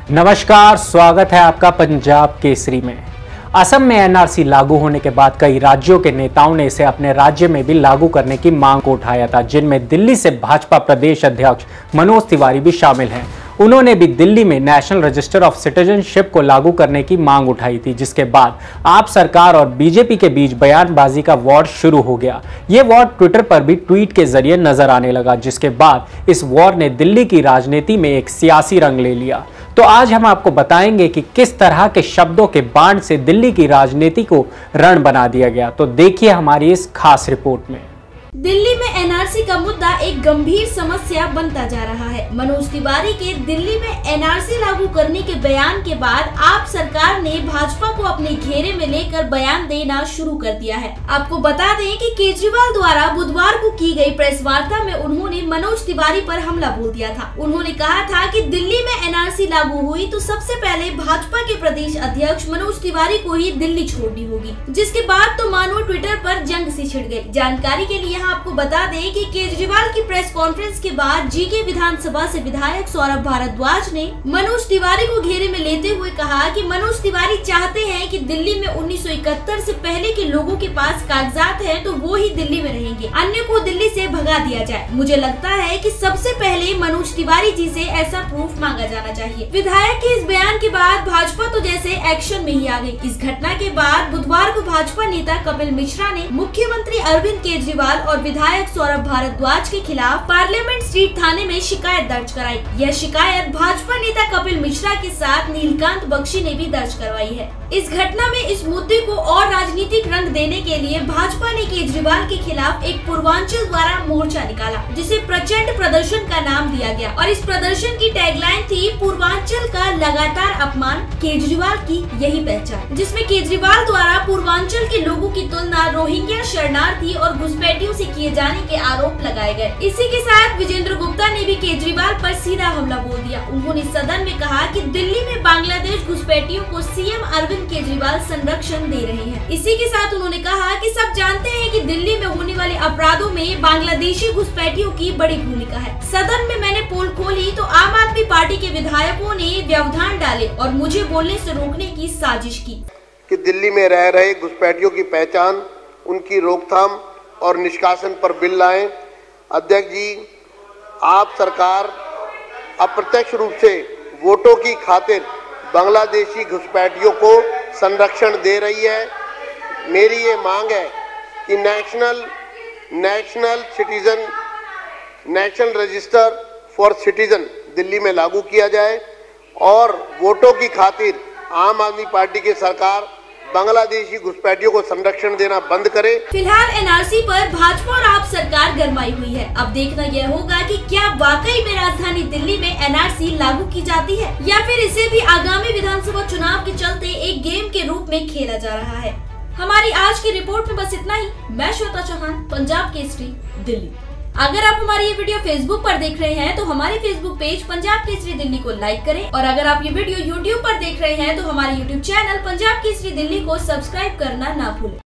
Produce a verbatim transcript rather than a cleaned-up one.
नमस्कार, स्वागत है आपका पंजाब केसरी में। असम में एनआरसी लागू होने के बाद कई राज्यों के नेताओं ने इसे अपने राज्य में भी लागू करने की मांग को उठाया था, जिनमें दिल्ली से भाजपा प्रदेश अध्यक्ष मनोज तिवारी भी शामिल हैं। उन्होंने भी दिल्ली में नेशनल रजिस्टर ऑफ सिटीजनशिप को लागू करने की मांग उठाई थी, जिसके बाद आप सरकार और बीजेपी के बीच बयानबाजी का वॉर शुरू हो गया। ये वॉर ट्विटर पर भी ट्वीट के जरिए नजर आने लगा, जिसके बाद इस वॉर ने दिल्ली की राजनीति में एक सियासी रंग ले लिया। तो आज हम आपको बताएंगे कि किस तरह के शब्दों के बाण से दिल्ली की राजनीति को रण बना दिया गया। तो देखिए हमारी इस खास रिपोर्ट में। दिल्ली में एनआरसी का मुद्दा एक गंभीर समस्या बनता जा रहा है। मनोज तिवारी के दिल्ली में एनआरसी लागू करने के बयान के बाद आप सरकार ने भाजपा को अपने घेरे में लेकर बयान देना शुरू कर दिया है। आपको बता दें कि केजरीवाल द्वारा बुधवार को की गई प्रेस वार्ता में उन्होंने मनोज तिवारी पर हमला बोल दिया था। उन्होंने कहा था कि दिल्ली में एनआरसी लागू हुई तो सबसे पहले भाजपा के प्रदेश अध्यक्ष मनोज तिवारी को ही दिल्ली छोड़नी होगी, जिसके बाद तो मानो ट्विटर पर जंग सी छिड़ गई। जानकारी के लिए आपको बता दें कि केजरीवाल की प्रेस कॉन्फ्रेंस के बाद जीके विधानसभा से विधायक सौरभ भारद्वाज ने मनोज तिवारी को घेरे में लेते हुए कहा कि मनोज तिवारी चाहते हैं कि दिल्ली में उन्नीस सौ इकहत्तर से पहले के लोगों के पास कागजात हैं तो वो ही दिल्ली में रहेंगे, अन्य को दिल्ली से भगा दिया जाए। मुझे लगता है कि सबसे पहले मनोज तिवारी जी से ऐसा प्रूफ मांगा जाना चाहिए। विधायक के इस बयान के बाद भाजपा तो जैसे एक्शन में ही आ गई। इस घटना के बाद बुधवार को भाजपा नेता कपिल मिश्रा ने मुख्यमंत्री अरविंद केजरीवाल और विधायक सौरभ भारद्वाज के खिलाफ पार्लियामेंट स्ट्रीट थाने में शिकायत दर्ज कराई। यह शिकायत भाजपा नेता कपिल मिश्रा के साथ नीलकांत बख्शी ने भी दर्ज करवाई है। इस घटना में इस मुद्दे को और राजनीतिक रंग देने के लिए भाजपा ने केजरीवाल के खिलाफ एक पूर्वांचल द्वारा मोर्चा निकाला, जिसे प्रचंड प्रदर्शन का नाम दिया गया और इस प्रदर्शन की टैगलाइन थी पूर्वांचल का लगातार अपमान, केजरीवाल की यही पहचान, जिसमें केजरीवाल द्वारा पूर्वांचल के लोगों की तुलना रोहिंग्या शरणार्थी और घुसपैठियों से किए जाने के आरोप लगाए गए। इसी के साथ विजेंद्र गुप्ता ने भी केजरीवाल पर सीधा हमला बोल दिया। उन्होंने सदन में कहा कि दिल्ली में बांग्लादेश घुसपैठियों को सीएम अरविंद केजरीवाल संरक्षण दे रहे हैं। इसी के साथ उन्होंने कहा कि सब जानते हैं कि दिल्ली में होने वाले अपराधों में बांग्लादेशी घुसपैठियों की बड़ी भूमिका है। सदन में मैंने पोल खोली तो आम आदमी पार्टी के विधायकों ने व्यवधान डाले और मुझे बोलने से रोकने की साजिश की कि दिल्ली में रह रहे घुसपैठियों की पहचान, उनकी रोकथाम और निष्कासन पर बिल लाएं। अध्यक्ष जी, आप सरकार अप्रत्यक्ष रूप से वोटों की खातिर बांग्लादेशी घुसपैठियों को संरक्षण दे रही है। मेरी ये मांग है कि national national citizen national register for citizen Delhi में लागू किया जाए और वोटों की खातिर आम आदमी पार्टी की सरकार बांग्लादेशी घुसपैठियों को संरक्षण देना बंद करे। फिलहाल एनआरसी पर भाजपा और आप सरकार गरमाई हुई है। अब देखना यह होगा कि क्या वाकई में राजधानी दिल्ली में एनआरसी लागू की जाती है या फिर इसे भी आगामी विधानसभा चुनाव के चलते एक गेम के रूप में खेला जा रहा है। हमारी आज की रिपोर्ट में बस इतना ही। मैं श्वेता चौहान, पंजाब केसरी, दिल्ली। अगर आप हमारी ये वीडियो फेसबुक पर देख रहे हैं तो हमारे फेसबुक पेज पंजाब केसरी दिल्ली को लाइक करें और अगर आप ये वीडियो यूट्यूब पर देख रहे हैं तो हमारे यूट्यूब चैनल पंजाब केसरी दिल्ली को सब्सक्राइब करना ना भूलें।